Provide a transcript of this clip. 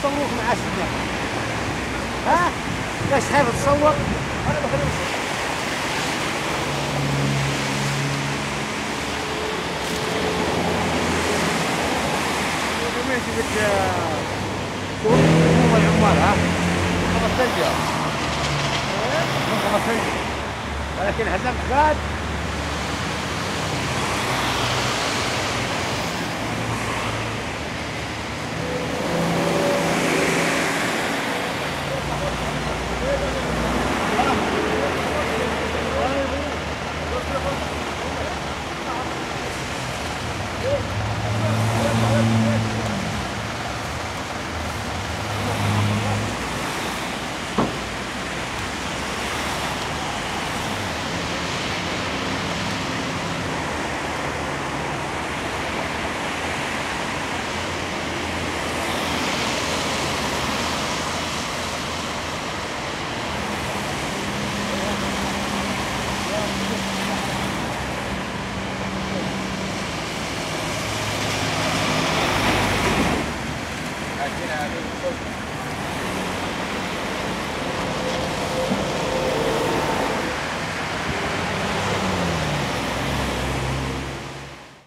يصوروك مع السنة. ها؟ ليش خايف تصور؟ أنا بخليك ماشي شوف هم العمال ها؟ خمس ثلجة. خمس ثلجة. ولكن هزمت بعد